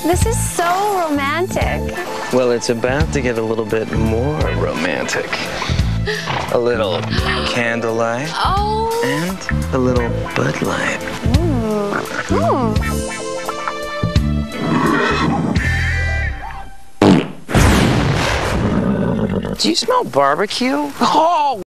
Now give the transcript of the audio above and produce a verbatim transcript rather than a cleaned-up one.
This is so romantic. Well, it's about to get a little bit more romantic. A little candlelight. Oh. And a little Bud Light. Mm. Mm. Do you smell barbecue? Oh!